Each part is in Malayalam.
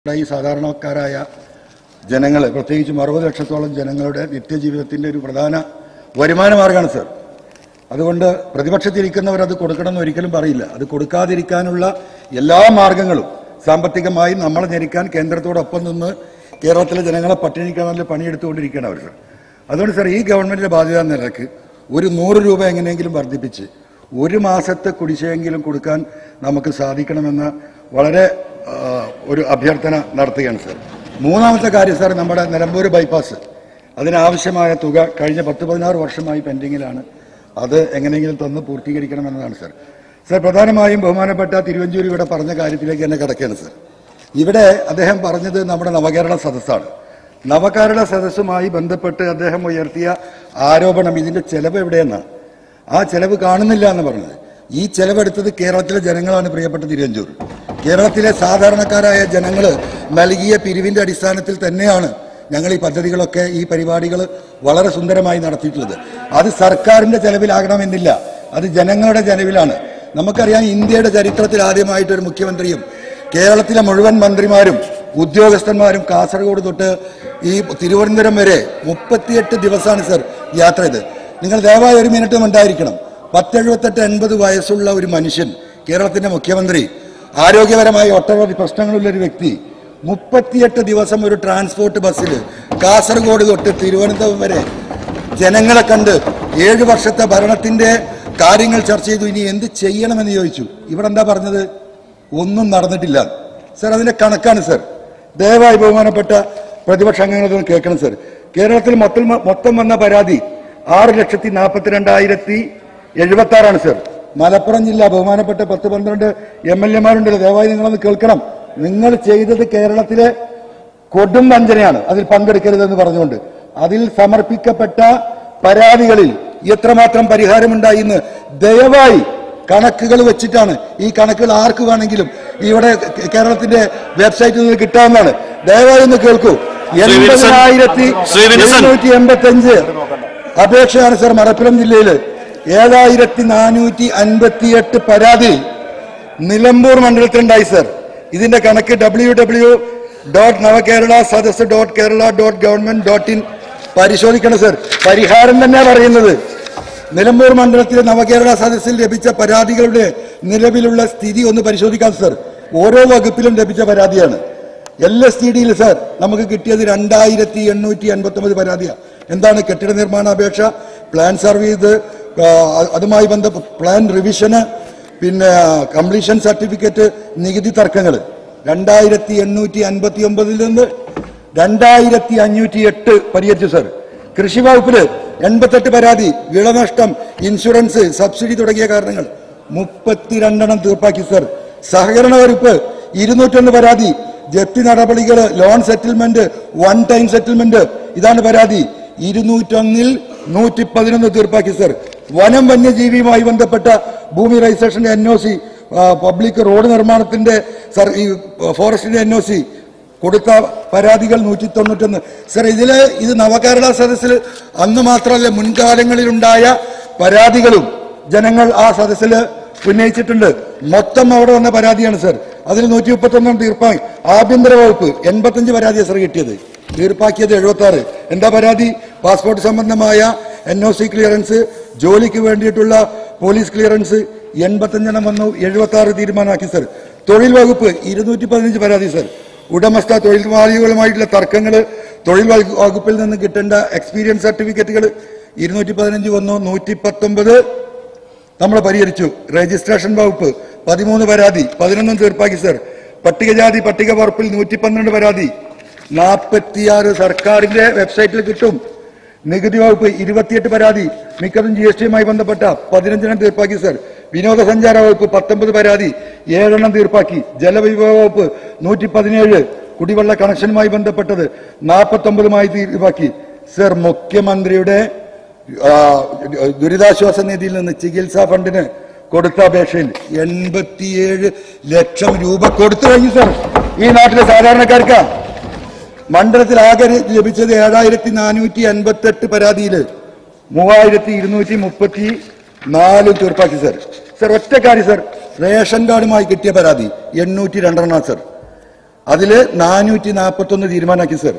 ഈ സാധാരണക്കാരായ ജനങ്ങൾ പ്രത്യേകിച്ചും 60 ലക്ഷത്തോളം ജനങ്ങളുടെ നിത്യജീവിതത്തിന്റെ ഒരു പ്രധാന വരുമാന മാർഗ്ഗമാണ് സർ. അതുകൊണ്ട് പ്രതിപക്ഷത്തിരിക്കുന്നവർ അത് കൊടുക്കണമെന്ന് ഒരിക്കലും പറയില്ല. അത് കൊടുക്കാതിരിക്കാനുള്ള എല്ലാ മാർഗങ്ങളും സാമ്പത്തികമായി നമ്മളെ ഞെരുക്കാൻ കേന്ദ്രത്തോടൊപ്പം നിന്ന് കേരളത്തിലെ ജനങ്ങളെ പട്ടിണിക്കണലിൽ പണിയെടുത്തുകൊണ്ടിരിക്കുകയാണ് അവർ സർ. അതുകൊണ്ട് സർ, ഈ ഗവൺമെന്റിന്റെ ബാധ്യത നിലക്ക് ഒരു 100 രൂപ എങ്ങനെയെങ്കിലും വർദ്ധിപ്പിച്ച് ഒരു മാസത്തെ കുടിശ്ശികയെങ്കിലും കൊടുക്കാൻ നമുക്ക് സാധിക്കണമെന്ന വളരെ ഒരു അഭ്യർത്ഥന നടത്തുകയാണ് സർ. മൂന്നാമത്തെ കാര്യം സർ, നമ്മുടെ നിലമ്പൂർ ബൈപ്പാസ് അതിനാവശ്യമായ തുക കഴിഞ്ഞ 10-16 വർഷമായി പെൻഡിങ്ങിലാണ്. അത് എങ്ങനെയെങ്കിലും തന്ന് പൂർത്തീകരിക്കണമെന്നതാണ് സർ. സർ, പ്രധാനമായും ബഹുമാനപ്പെട്ട തിരുവഞ്ചൂർ ഇവിടെ പറഞ്ഞ കാര്യത്തിലേക്ക് തന്നെ കിടക്കുകയാണ് സർ. ഇവിടെ അദ്ദേഹം പറഞ്ഞത് നമ്മുടെ നവകേരള സദസ്സാണ്. നവകേരള സദസ്സുമായി ബന്ധപ്പെട്ട് അദ്ദേഹം ഉയർത്തിയ ആരോപണം ഇതിന്റെ ചെലവ് എവിടെയെന്നാണ്. ആ ചെലവ് കാണുന്നില്ല എന്ന് പറഞ്ഞത്. ഈ ചെലവെടുത്തത് കേരളത്തിലെ ജനങ്ങളാണ്. പ്രിയപ്പെട്ട തിരുവഞ്ചൂർ, കേരളത്തിലെ സാധാരണക്കാരായ ജനങ്ങൾ നൽകിയ പിരിവിന്റെ അടിസ്ഥാനത്തിൽ തന്നെയാണ് ഞങ്ങൾ ഈ പദ്ധതികളൊക്കെ, ഈ പരിപാടികൾ വളരെ സുന്ദരമായി നടത്തിയിട്ടുള്ളത്. അത് സർക്കാരിന്റെ ചെലവിലാകണമെന്നില്ല, അത് ജനങ്ങളുടെ ചെലവിലാണ്. നമുക്കറിയാം, ഇന്ത്യയുടെ ചരിത്രത്തിൽ ആദ്യമായിട്ടൊരു മുഖ്യമന്ത്രിയും കേരളത്തിലെ മുഴുവൻ മന്ത്രിമാരും ഉദ്യോഗസ്ഥന്മാരും കാസർഗോഡ് തൊട്ട് ഈ തിരുവനന്തപുരം വരെ 38 ദിവസമാണ് സർ യാത്ര ചെയ്ത്. നിങ്ങൾ ദയവായി ഒരു മിനിറ്റും ഉണ്ടായിരിക്കണം. 78-80 വയസ്സുള്ള ഒരു മനുഷ്യൻ, കേരളത്തിന്റെ മുഖ്യമന്ത്രി, ആരോഗ്യപരമായി ഒട്ടനവധി പ്രശ്നങ്ങളുള്ളൊരു വ്യക്തി, 38 ദിവസം ഒരു ട്രാൻസ്പോർട്ട് ബസ്സിൽ കാസർഗോഡ് തൊട്ട് തിരുവനന്തപുരം വരെ ജനങ്ങളെ കണ്ട് 7 വർഷത്തെ ഭരണത്തിന്റെ കാര്യങ്ങൾ ചർച്ച ചെയ്തു. ഇനി എന്ത് ചെയ്യണമെന്ന് ചോദിച്ചു. ഇവിടെ എന്താ പറഞ്ഞത്? ഒന്നും നടന്നിട്ടില്ല സർ. അതിന്റെ കണക്കാണ് സർ. ദയവായി ബഹുമാനപ്പെട്ട പ്രതിപക്ഷ അംഗങ്ങളൊന്നും കേൾക്കണം സർ. കേരളത്തിൽ മൊത്തം വന്ന പരാതി 6,42,076 സർ. മലപ്പുറം ജില്ല ബഹുമാനപ്പെട്ട 10-12 MLA-മാരുണ്ടല്ലോ, ദയവായി നിങ്ങളൊന്ന് കേൾക്കണം. നിങ്ങൾ ചെയ്തത് കേരളത്തിലെ കൊടും വഞ്ചനയാണ്. അതിൽ പങ്കെടുക്കരുതെന്ന് പറഞ്ഞുകൊണ്ട് അതിൽ സമർപ്പിക്കപ്പെട്ട പരാതികളിൽ എത്രമാത്രം പരിഹാരമുണ്ടായി എന്ന് ദയവായി കണക്കുകൾ വെച്ചിട്ടാണ്. ഈ കണക്കുകൾ ആർക്ക് വേണമെങ്കിലും ഇവിടെ കേരളത്തിന്റെ വെബ്സൈറ്റിൽ നിന്ന് കിട്ടാവുന്നതാണ്. ദയവായി ഒന്ന് കേൾക്കൂ. 80,785 അപേക്ഷയാണ് സർ മലപ്പുറം ജില്ലയിൽ. 7,458 പരാതി നിലമ്പൂർ മണ്ഡലത്തിലുണ്ടായി സർ. ഇതിന്റെ കണക്ക് www.navakeralasadassu.kerala.government.in പരിശോധിക്കണം സർ. പരിഹാരം തന്നെ പറയുന്നത് നിലമ്പൂർ മണ്ഡലത്തിലെ നവകേരള സദസ്സിൽ ലഭിച്ച പരാതികളുടെ നിലവിലുള്ള സ്ഥിതി ഒന്ന് പരിശോധിക്കാം സർ. ഓരോ വകുപ്പിലും ലഭിച്ച പരാതിയാണ്. LSTD-യിൽ സർ നമുക്ക് കിട്ടിയത് 2,859 പരാതിയാണ്. എന്താണ്? കെട്ടിട നിർമ്മാണ അപേക്ഷ, പ്ലാൻ സർവീസ്, അതുമായി ബന്ധപ്പെട്ട പ്ലാൻ റിവിഷന്, പിന്നെ കംപ്ലീഷൻ സർട്ടിഫിക്കറ്റ്, നികുതി തർക്കങ്ങൾ. 2,859 നിന്ന് 2,508 പരിഹരിച്ചു സർ. കൃഷി വകുപ്പില് 88 പരാതി, വിളനഷ്ടം, ഇൻഷുറൻസ്, സബ്സിഡി തുടങ്ങിയ കാരണങ്ങൾ 32 തീർപ്പാക്കി സർ. സഹകരണ വകുപ്പ് 201 പരാതി, ജപ്തി നടപടികൾ, loan settlement, one time settlement, ഇതാണ് പരാതി. 201-ൽ 111 തീർപ്പാക്കി സർ. വനം വന്യജീവിയുമായി ബന്ധപ്പെട്ട ഭൂമി രജിസ്ട്രേഷന്റെ NOC, പബ്ലിക് റോഡ് നിർമ്മാണത്തിന്റെ ഫോറസ്റ്റിന്റെ NOC കൊടുത്ത പരാതികൾ 191 സർ. ഇത് നവകേരള സദസ്സിൽ അന്ന് മാത്രമല്ല, മുൻകാലങ്ങളിലുണ്ടായ പരാതികളും ജനങ്ങൾ ആ സദസ്സിൽ ഉന്നയിച്ചിട്ടുണ്ട്. മൊത്തം അവിടെ വന്ന പരാതിയാണ് സർ. അതിൽ 131 തീർപ്പാക്കി. ആഭ്യന്തര വകുപ്പ് 85 പരാതിയാണ് സർ കിട്ടിയത്. തീർപ്പാക്കിയത് 76. എന്താ പരാതി? പാസ്പോർട്ട് സംബന്ധമായ NOC ക്ലിയറൻസ്, ജോലിക്ക് വേണ്ടിയിട്ടുള്ള പോലീസ് ക്ലിയറൻസ് 85 വന്നു, 76 തീരുമാനമാക്കി സർ. തൊഴിൽ വകുപ്പ് 215 പരാതി സർ. ഉടമസ്ഥ തൊഴിലാളികളുമായിട്ടുള്ള തർക്കങ്ങൾ, തൊഴിൽ വകുപ്പിൽ നിന്ന് കിട്ടേണ്ട എക്സ്പീരിയൻസ് സർട്ടിഫിക്കറ്റുകൾ 215 വന്നു, 119 നമ്മൾ പരിഹരിച്ചു. രജിസ്ട്രേഷൻ വകുപ്പ് 13 പരാതി, 11 തീർപ്പാക്കി സർ. പട്ടികജാതി പട്ടിക വകുപ്പിൽ 112 പരാതി, 46 സർക്കാരിന്റെ വെബ്സൈറ്റിൽ കിട്ടും. നികുതി വകുപ്പ് 28 പരാതി, മിക്കതും GST-യുമായി ബന്ധപ്പെട്ട 15 തീർപ്പാക്കി സർ. വിനോദസഞ്ചാര വകുപ്പ് 19 പരാതി, 7 തീർപ്പാക്കി. ജലവിഭവ വകുപ്പ് 117, കുടിവെള്ള കണക്ഷനുമായി ബന്ധപ്പെട്ടത് 49 തീർപ്പാക്കി സർ. മുഖ്യമന്ത്രിയുടെ ദുരിതാശ്വാസ നിധിയിൽ നിന്ന് ചികിത്സാ ഫണ്ടിന് കൊടുത്ത അപേക്ഷയിൽ 87 ലക്ഷം രൂപ കൊടുത്തു കഴിഞ്ഞു സർ. ഈ നാട്ടിലെ സാധാരണക്കാർക്ക് മണ്ഡലത്തിൽ ആകെ ലഭിച്ചത് 7,458 പരാതിയിൽ 3,234 തീർപ്പാക്കി സർ. സർ, ഒറ്റ കാര്യം സർ, റേഷൻ കാർഡുമായി കിട്ടിയ പരാതി 802 സർ. അതില് 441 തീരുമാനമാക്കി സർ.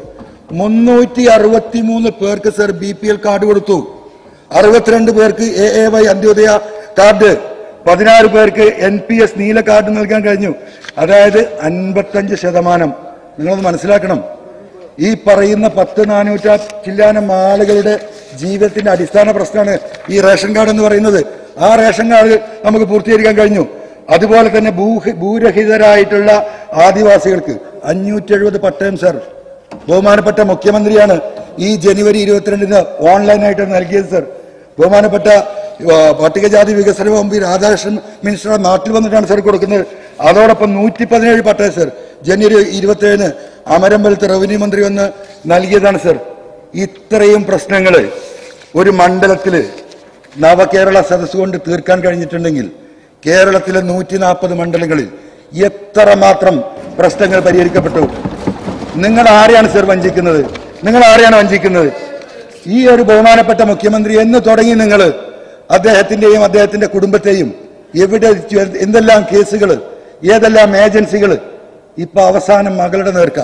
363 പേർക്ക് സർ BPL കാർഡ് കൊടുത്തു. 62 പേർക്ക് AAY അന്ത്യോദയ കാർഡ്, 16 പേർക്ക് NPS നീല കാർഡ് നൽകാൻ കഴിഞ്ഞു. അതായത് 55%. നിങ്ങളത് മനസ്സിലാക്കണം. ഈ പറയുന്ന 400 ചില്ലാനം ആളുകളുടെ ജീവിതത്തിന്റെ അടിസ്ഥാന പ്രശ്നമാണ് ഈ റേഷൻ കാർഡ് എന്ന് പറയുന്നത്. ആ റേഷൻ കാർഡ് നമുക്ക് പൂർത്തീകരിക്കാൻ കഴിഞ്ഞു. അതുപോലെ തന്നെ ഭൂരഹിതരായിട്ടുള്ള ആദിവാസികൾക്ക് 570 പട്ടയം സർ. ബഹുമാനപ്പെട്ട മുഖ്യമന്ത്രിയാണ് ഈ ജനുവരി 22-ന് ഓൺലൈനായിട്ട് നൽകിയത് സർ. ബഹുമാനപ്പെട്ട പട്ടികജാതി വികസന മന്ത്രി രാധാകൃഷ്ണൻ മിനിസ്റ്റർ നാട്ടിൽ വന്നിട്ടാണ് സർ കൊടുക്കുന്നത്. അതോടൊപ്പം 117 പട്ടയം സർ ജനുവരി 27-ന് അമരമ്പലത്ത് റവന്യൂ മന്ത്രി വന്ന് നൽകിയതാണ് സർ. ഇത്രയും പ്രശ്നങ്ങൾ ഒരു മണ്ഡലത്തില് നവകേരള സദസ് കൊണ്ട് തീർക്കാൻ കഴിഞ്ഞിട്ടുണ്ടെങ്കിൽ കേരളത്തിലെ 140 മണ്ഡലങ്ങളിൽ എത്രമാത്രം പ്രശ്നങ്ങൾ പരിഹരിക്കപ്പെട്ടു. നിങ്ങൾ ആരെയാണ് സർ വഞ്ചിക്കുന്നത്? നിങ്ങൾ ആരെയാണ് വഞ്ചിക്കുന്നത്? ഈ ഒരു ബഹുമാനപ്പെട്ട മുഖ്യമന്ത്രി എന്ന് തുടങ്ങി നിങ്ങൾ അദ്ദേഹത്തിന്റെയും അദ്ദേഹത്തിന്റെ കുടുംബത്തെയും എവിടെ എന്തെല്ലാം കേസുകൾ, ഏതെല്ലാം ഏജൻസികൾ, ഇപ്പൊ അവസാനം മകളുടെ നേർക്ക.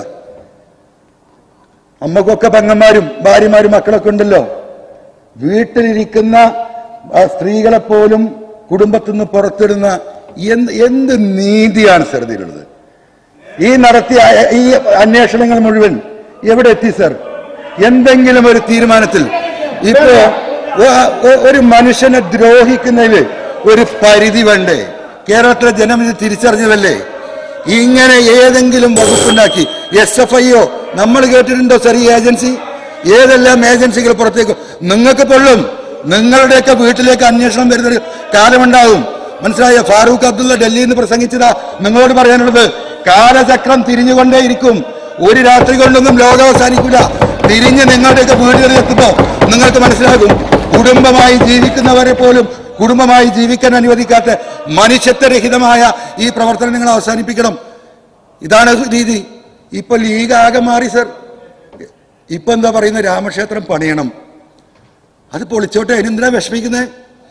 അമ്മക്കൊക്കെ പെങ്ങന്മാരും ഭാര്യമാരും മക്കളൊക്കെ ഉണ്ടല്ലോ. വീട്ടിലിരിക്കുന്ന സ്ത്രീകളെ പോലും കുടുംബത്തിൽ നിന്ന് പുറത്തിടുന്ന എന്ത് നീതിയാണ് സർ ഇതിലുള്ളത്? ഈ നടത്തിയ ഈ അന്വേഷണങ്ങൾ മുഴുവൻ എവിടെ എത്തി സർ? എന്തെങ്കിലും ഒരു തീരുമാനത്തിൽ ഇപ്പോ ഒരു മനുഷ്യനെ ദ്രോഹിക്കുന്നതിൽ ഒരു പരിധി വേണ്ടേ? കേരളത്തിലെ ജനം ഇത് തിരിച്ചറിഞ്ഞതല്ലേ? ഇങ്ങനെ ഏതെങ്കിലും വകുപ്പുണ്ടാക്കി SFIO നമ്മൾ കേട്ടിട്ടുണ്ടോ സർ? ഈ ഏജൻസി ഏതെല്ലാം ഏജൻസികൾ പുറത്തേക്ക് നിങ്ങൾക്ക് പൊള്ളും. നിങ്ങളുടെയൊക്കെ വീട്ടിലേക്ക് അന്വേഷണം വരുന്നൊരു കാലമുണ്ടാകും. മനസ്സിലായോ? ഫാറൂഖ് അബ്ദുള്ള ഡൽഹിയിൽ നിന്ന് പ്രസംഗിച്ചതാ നിങ്ങളോട് പറയാനുള്ളത്. കാലചക്രം തിരിഞ്ഞുകൊണ്ടേയിരിക്കും. ഒരു രാത്രി കൊണ്ടൊന്നും ലോകം അവസാനിക്കില്ല. തിരിഞ്ഞ് നിങ്ങളുടെയൊക്കെ വീടുകളിൽ എത്തുമ്പോൾ നിങ്ങൾക്ക് മനസ്സിലാകും. കുടുംബമായി ജീവിക്കുന്നവരെ പോലും കുടുംബമായി ജീവിക്കാൻ അനുവദിക്കാത്ത മനുഷ്യത്വരഹിതമായ ഈ പ്രവർത്തനം നിങ്ങൾ അവസാനിപ്പിക്കണം. ഇതാണ് രീതി. ഇപ്പൊ ലീഗ് ആകെ മാറി സർ. ഇപ്പൊ എന്താ പറയുന്നത്? രാമക്ഷേത്രം പണിയണം. അത് പൊളിച്ചോട്ടെ. അതിനെന്തിനാ വിഷമിക്കുന്നത്?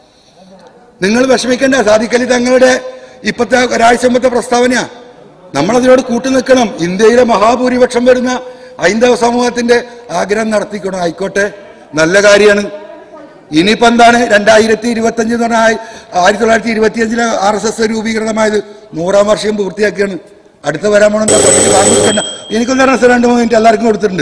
നിങ്ങൾ വിഷമിക്കേണ്ട. സാദിഖലി തങ്ങളുടെ ഇപ്പത്തെ ഒരാഴ്ച മുമ്പത്തെ പ്രസ്താവനയാ. നമ്മളതിനോട് കൂട്ടുനിൽക്കണം. ഇന്ത്യയിലെ മഹാഭൂരിപക്ഷം വരുന്ന ഹൈന്ദവ സമൂഹത്തിന്റെ ആഗ്രഹം നടത്തിക്കണം. ആയിക്കോട്ടെ, നല്ല കാര്യമാണ്. ഇനിയിപ്പോ എന്താണ്? 2025 എന്ന് പറഞ്ഞാൽ 1925 RSS രൂപീകൃതമായത് 100ാം വർഷം പൂർത്തിയാക്കിയാണ്. അടുത്ത വരാൻ പോണെന്താ? പള്ളിയിൽ ബാങ്ക് കൊടുക്കണ്ട. എനിക്കൊന്നും അറിയാം സർ. 2-3 മിനിറ്റ് എല്ലാവർക്കും കൊടുത്തിട്ടുണ്ട്.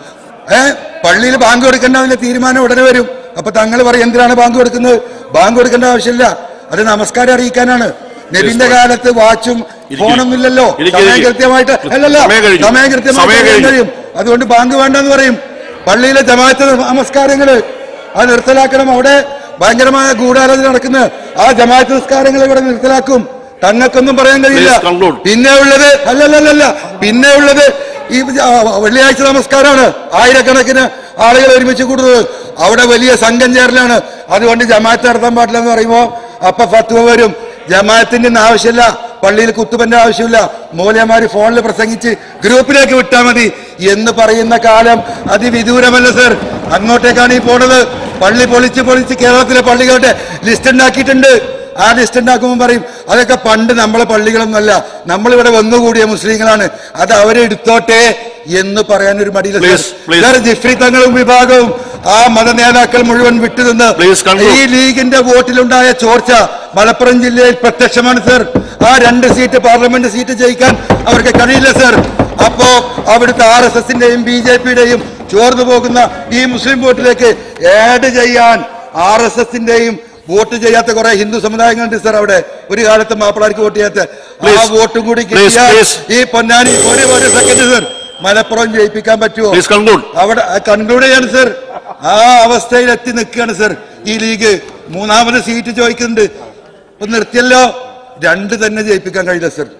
പള്ളിയിൽ ബാങ്ക് കൊടുക്കേണ്ട അതിന്റെ തീരുമാനം ഉടനെ വരും. അപ്പൊ തങ്ങൾ പറയും എന്തിനാണ് ബാങ്ക് കൊടുക്കുന്നത്? ബാങ്ക് കൊടുക്കേണ്ട ആവശ്യമില്ല. അത് നമസ്കാരം അറിയിക്കാനാണ്. നബിന്റെ കാലത്ത് വാച്ചും ഫോണൊന്നും ഇല്ലല്ലോ. സമയം കൃത്യമായിട്ട് അല്ലല്ലോ, സമയം കൃത്യമായിട്ട് കഴിയും. അതുകൊണ്ട് ബാങ്ക് വേണ്ടെന്ന് പറയും. പള്ളിയിലെ ജമാഅത്ത് നമസ്കാരങ്ങള് അത് നിർത്തലാക്കണം. അവിടെ ഭയങ്കരമായ ഗൂഢാലോചന നടക്കുന്നത്. ആ ജമാഅത്ത് നിസ്കാരങ്ങൾ ഇവിടെ നിർത്തലാക്കും. തങ്ങൾക്കൊന്നും പറയാൻ കഴിയില്ല. പിന്നെ ഉള്ളത് പിന്നെ ഉള്ളത് ഈ വെള്ളിയാഴ്ച നമസ്കാരമാണ്. ആയിരക്കണക്കിന് ആളുകൾ ഒരുമിച്ച് കൂടുന്നത്. അവിടെ വലിയ സംഘം ചേരലാണ്. അതുകൊണ്ട് ജമാഅത്ത് നടത്താൻ പാടില്ല എന്ന് പറയുമ്പോ അപ്പൊ ഫത്വ വരും. ജമാഅത്തിന്റെ ആവശ്യമില്ല, പള്ളിയിൽ കുത്തുബന്റെ ആവശ്യമില്ല, മൗലവിമാര് ഫോണിൽ പ്രസംഗിച്ച് ഗ്രൂപ്പിലേക്ക് വിട്ടാൽ മതി എന്ന് പറയുന്ന കാലം അതിവിദൂരമല്ല സർ. അങ്ങോട്ടേക്കാണ് ഈ പോണത്. പള്ളി പൊളിച്ച് കേരളത്തിലെ പള്ളികളുടെ ലിസ്റ്റ് ഉണ്ടാക്കിയിട്ടുണ്ട്. ആ ലിസ്റ്റ് ഉണ്ടാക്കുമ്പോൾ പറയും അതൊക്കെ പണ്ട് നമ്മളെ പള്ളികളൊന്നുമല്ല, നമ്മളിവിടെ വന്നുകൂടിയ മുസ്ലിങ്ങളാണ്, അത് അവരെ എടുത്തോട്ടെ എന്ന് പറയാനൊരു മടിയില്ല സർ. ജിഫ്രി തങ്ങളും വിഭാഗവും ആ മത നേതാക്കൾ മുഴുവൻ വിട്ടുനിന്ന് ഈ ലീഗിന്റെ വോട്ടിലുണ്ടായ ചോർച്ച മലപ്പുറം ജില്ലയിൽ പ്രത്യക്ഷമാണ് സർ. ആ 2 സീറ്റ് പാർലമെന്റ് സീറ്റ് ജയിക്കാൻ അവർക്ക് കഴിയില്ല സർ. അപ്പോ അവിടുത്തെ RSSന്റെയും BJPയുടെയും ചോർന്നു പോകുന്ന ഈ മുസ്ലിം വോട്ടിലേക്ക് ആഡ് ചെയ്യാൻ RSSന്റെയും വോട്ട് ചെയ്യാത്ത കുറെ ഹിന്ദു സമുദായങ്ങളുണ്ട് സർ. അവിടെ ഒരു കാലത്ത് മാപ്പിളാർക്ക് വോട്ട് ചെയ്യാത്ത ആ വോട്ടും കൂടി കിട്ടിയാൽ ഈ പൊന്നാനി ഒരു സെക്കൻഡ് സർ മലപ്പുറം ജയിപ്പിക്കാൻ പറ്റുമോ? അവിടെ കൺക്ലൂഡ് ചെയ്യാണ് സർ. ആ അവസ്ഥയിൽ എത്തി നിൽക്കുകയാണ് സർ ഈ ലീഗ്. 3ാമത് സീറ്റ് ചോദിക്കുന്നുണ്ട്. ഇപ്പൊ നിർത്തിയല്ലോ. 2 തന്നെ ജയിപ്പിക്കാൻ കഴിയില്ല സർ.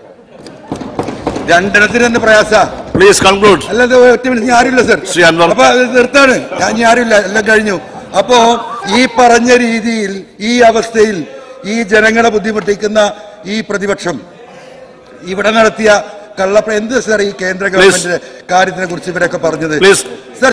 2 തന്നെ പ്രയാസ. അല്ലാതെ ഒറ്റ മിനിറ്റ് ആരുമില്ല സർ. അപ്പൊ നിർത്താണ്. ഞാൻ ആരുമില്ല, എല്ലാം കഴിഞ്ഞു. അപ്പോ ഈ പറഞ്ഞ രീതിയിൽ ഈ അവസ്ഥയിൽ ഈ ജനങ്ങളെ ബുദ്ധിമുട്ടിക്കുന്ന ഈ പ്രതിപക്ഷം ഇവിടെ നടത്തിയ എന്ത് സർ ഈ കേന്ദ്ര ഗവൺമെന്റിന്റെ കാര്യത്തിനെ കുറിച്ച് ഇവരൊക്കെ പറഞ്ഞത്?